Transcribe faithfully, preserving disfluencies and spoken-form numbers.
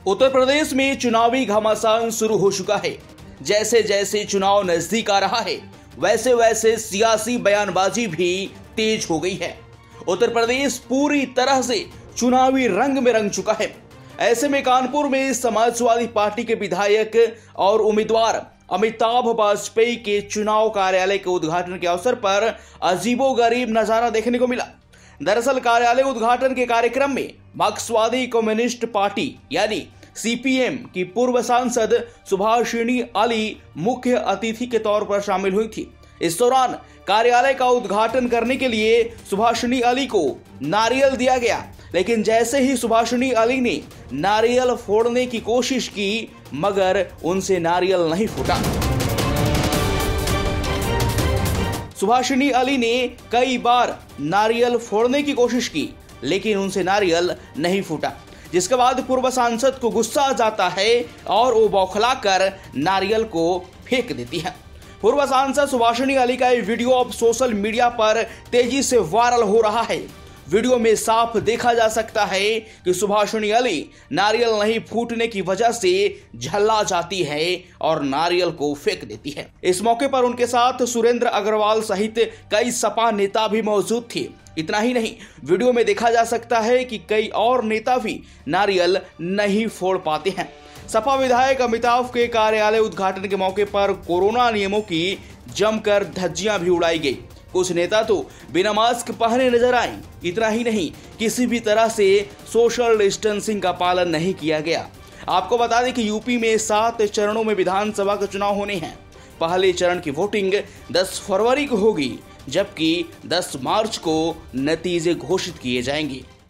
उत्तर प्रदेश में चुनावी घमासान शुरू हो चुका है। जैसे जैसे चुनाव नजदीक आ रहा है वैसे वैसे सियासी बयानबाजी भी तेज हो गई है। उत्तर प्रदेश पूरी तरह से चुनावी रंग में रंग चुका है। ऐसे में कानपुर में समाजवादी पार्टी के विधायक और उम्मीदवार अमिताभ वाजपेयी के चुनाव कार्यालय के उद्घाटन के अवसर पर अजीबोगरीब नजारा देखने को मिला। दरअसल कार्यालय उद्घाटन के कार्यक्रम में मार्क्सवादी कम्युनिस्ट पार्टी यानी सीपीएम की पूर्व सांसद सुभाषिनी अली मुख्य अतिथि के तौर पर शामिल हुई थी। इस दौरान कार्यालय का उद्घाटन करने के लिए सुभाषिनी अली को नारियल दिया गया, लेकिन जैसे ही सुभाषिनी अली ने नारियल फोड़ने की कोशिश की मगर उनसे नारियल नहीं फूटा। सुभाषिनी अली ने कई बार नारियल फोड़ने की कोशिश की लेकिन उनसे नारियल नहीं फूटा, जिसके बाद पूर्व सांसद को गुस्सा आ जाता है और वो बौखलाकर नारियल को फेंक देती है। पूर्व सांसद सुभाषिनी अली का ये वीडियो अब सोशल मीडिया पर तेजी से वायरल हो रहा है। वीडियो में साफ देखा जा सकता है कि सुभाषिनी अली नारियल नहीं फूटने की वजह से झल्ला जाती है और नारियल को फेंक देती है। इस मौके पर उनके साथ सुरेंद्र अग्रवाल सहित कई सपा नेता भी मौजूद थे। इतना ही नहीं, वीडियो में देखा जा सकता है कि कई और नेता भी नारियल नहीं फोड़ पाते हैं। सपा विधायक अमिताभ के कार्यालय उद्घाटन के मौके पर कोरोना नियमों की जमकर धज्जियां भी उड़ाई गई। कुछ नेता तो बिना मास्क पहने नजर आए। इतना ही नहीं, किसी भी तरह से सोशल डिस्टेंसिंग का पालन नहीं किया गया। आपको बता दें कि यूपी में सात चरणों में विधानसभा के चुनाव होने हैं। पहले चरण की वोटिंग दस फरवरी को होगी, जबकि दस मार्च को नतीजे घोषित किए जाएंगे।